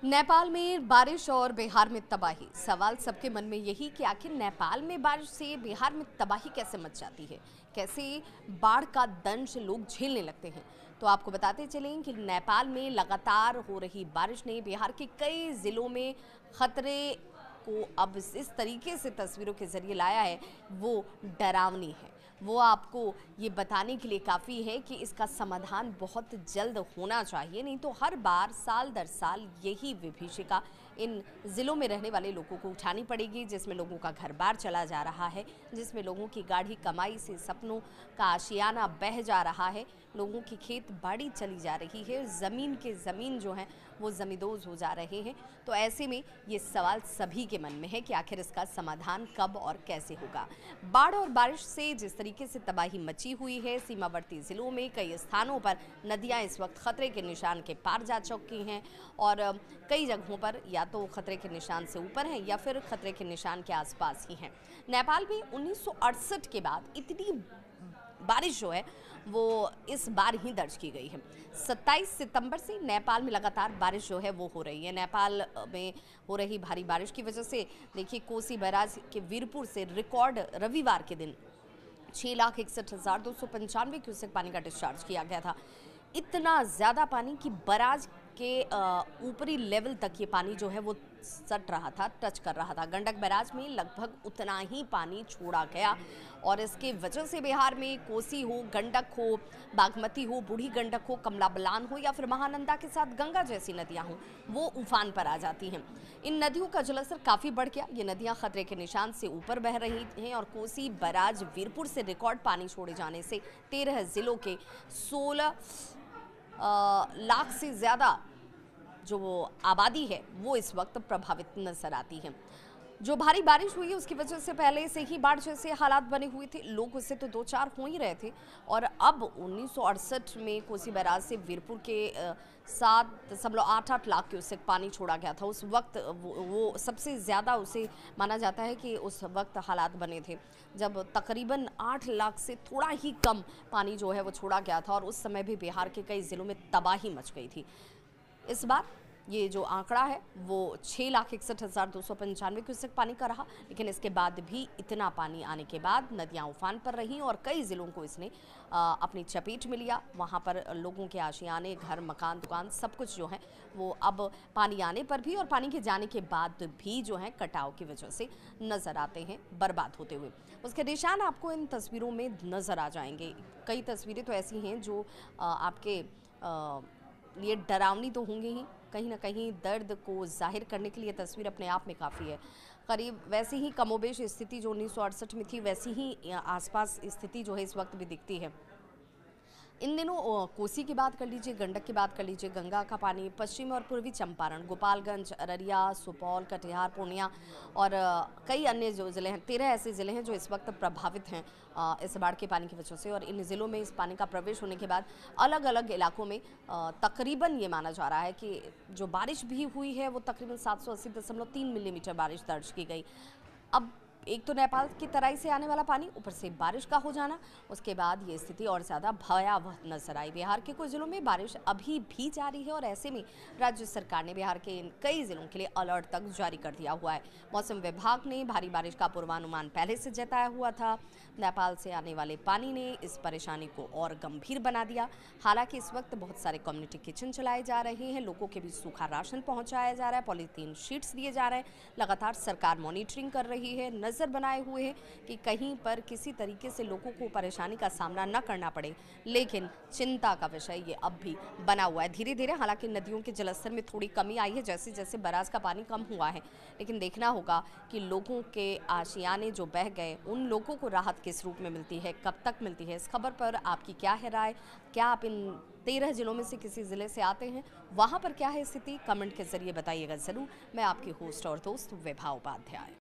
नेपाल में बारिश और बिहार में तबाही। सवाल सबके मन में यही कि आखिर नेपाल में बारिश से बिहार में तबाही कैसे मच जाती है, कैसे बाढ़ का दंश लोग झेलने लगते हैं। तो आपको बताते चलें कि नेपाल में लगातार हो रही बारिश ने बिहार के कई जिलों में खतरे को अब इस तरीके से तस्वीरों के जरिए लाया है, वो डरावनी है। वो आपको ये बताने के लिए काफ़ी है कि इसका समाधान बहुत जल्द होना चाहिए, नहीं तो हर बार साल दर साल यही विभीषिका इन ज़िलों में रहने वाले लोगों को उठानी पड़ेगी, जिसमें लोगों का घर बार चला जा रहा है, जिसमें लोगों की गाढ़ी कमाई से सपनों का आशियाना बह जा रहा है, लोगों की खेत बाड़ी चली जा रही है, ज़मीन के ज़मीन जो हैं वो ज़मींदोज़ हो जा रहे हैं। तो ऐसे में ये सवाल सभी के मन में है कि आखिर इसका समाधान कब और कैसे होगा। बाढ़ और बारिश से जिस तरीके से तबाही मची हुई है, सीमावर्ती ज़िलों में कई स्थानों पर नदियां इस वक्त खतरे के निशान के पार जा चुकी हैं और कई जगहों पर या तो खतरे के निशान से ऊपर हैं या फिर खतरे के निशान के आसपास ही हैं। नेपाल में 1968 के बाद इतनी बारिश जो है वो इस बार ही दर्ज की गई है। 27 सितंबर से नेपाल में लगातार बारिश जो है वो हो रही है। नेपाल में हो रही भारी बारिश की वजह से देखिए कोसी बैराज के वीरपुर से रिकॉर्ड रविवार के दिन 6,61,295 क्यूसेक पानी का डिस्चार्ज किया गया था। इतना ज़्यादा पानी कि बराज के ऊपरी लेवल तक ये पानी जो है वो सट रहा था, टच कर रहा था। गंडक बैराज में लगभग उतना ही पानी छोड़ा गया और इसके वजह से बिहार में कोसी हो, गंडक हो, बागमती हो, बूढ़ी गंडक हो, कमला बलान हो या फिर महानंदा के साथ गंगा जैसी नदियां हों, वो उफान पर आ जाती हैं। इन नदियों का जलस्तर काफ़ी बढ़ गया। ये नदियां खतरे के निशान से ऊपर बह रही हैं और कोसी बैराज वीरपुर से रिकॉर्ड पानी छोड़े जाने से 13 जिलों के 16 लाख से ज़्यादा जो आबादी है वो इस वक्त प्रभावित नजर आती है। जो भारी बारिश हुई है उसकी वजह से पहले से ही बाढ़ जैसे हालात बने हुए थे, लोग उससे तो दो चार हो ही रहे थे और अब 1968 में कोसी बैराज से वीरपुर के 7.88 लाख क्यूसेक पानी छोड़ा गया था। उस वक्त वो सबसे ज़्यादा उसे माना जाता है कि उस वक्त हालात बने थे जब तकरीबन 8 लाख से थोड़ा ही कम पानी जो है वो छोड़ा गया था और उस समय भी बिहार के कई ज़िलों में तबाही मच गई थी। इस बार ये जो आंकड़ा है वो 6,61,295 क्यूसेक पानी का रहा, लेकिन इसके बाद भी इतना पानी आने के बाद नदियां उफान पर रहीं और कई ज़िलों को इसने अपनी चपेट में लिया। वहां पर लोगों के आशियाने, घर, मकान, दुकान सब कुछ जो है वो अब पानी आने पर भी और पानी के जाने के बाद भी जो है कटाव की वजह से नज़र आते हैं बर्बाद होते हुए। उसके निशान आपको इन तस्वीरों में नज़र आ जाएंगे। कई तस्वीरें तो ऐसी हैं जो आपके लिए डरावनी तो होंगी ही, कहीं ना कहीं दर्द को जाहिर करने के लिए तस्वीर अपने आप में काफ़ी है। करीब वैसी ही कमोबेश स्थिति जो 1968 में थी वैसी ही आसपास स्थिति जो है इस वक्त भी दिखती है। इन दिनों कोसी की बात कर लीजिए, गंडक की बात कर लीजिए, गंगा का पानी पश्चिम और पूर्वी चंपारण, गोपालगंज, अररिया, सुपौल, कटिहार, पूर्णिया और कई अन्य जो ज़िले हैं, 13 ऐसे ज़िले हैं जो इस वक्त प्रभावित हैं इस बाढ़ के पानी की वजह से। और इन ज़िलों में इस पानी का प्रवेश होने के बाद अलग अलग इलाकों में तकरीबन ये माना जा रहा है कि जो बारिश भी हुई है वो तकरीबन 780.3 मिलीमीटर बारिश दर्ज की गई। अब एक तो नेपाल की तराई से आने वाला पानी, ऊपर से बारिश का हो जाना, उसके बाद ये स्थिति और ज़्यादा भयावह नजर आई। बिहार के कुछ जिलों में बारिश अभी भी जारी है और ऐसे में राज्य सरकार ने बिहार के इन कई जिलों के लिए अलर्ट तक जारी कर दिया हुआ है। मौसम विभाग ने भारी बारिश का पूर्वानुमान पहले से जताया हुआ था। नेपाल से आने वाले पानी ने इस परेशानी को और गंभीर बना दिया। हालांकि इस वक्त बहुत सारे कम्युनिटी किचन चलाए जा रहे हैं, लोगों के बीच सूखा राशन पहुँचाया जा रहा है, पॉलीथीन शीट्स दिए जा रहे हैं। लगातार सरकार मॉनिटरिंग कर रही है, नज़र बनाए हुए हैं कि कहीं पर किसी तरीके से लोगों को परेशानी का सामना न करना पड़े। लेकिन चिंता का विषय ये अब भी बना हुआ है। धीरे धीरे हालांकि नदियों के जलस्तर में थोड़ी कमी आई है जैसे जैसे बराज का पानी कम हुआ है, लेकिन देखना होगा कि लोगों के आशियाने जो बह गए उन लोगों को राहत किस रूप में मिलती है, कब तक मिलती है। इस खबर पर आपकी क्या है राय? क्या आप इन 13 जिलों में से किसी ज़िले से आते हैं? वहाँ पर क्या है स्थिति? कमेंट के जरिए बताइएगा ज़रूर। मैं आपकी होस्ट और दोस्त विभा उपाध्याय।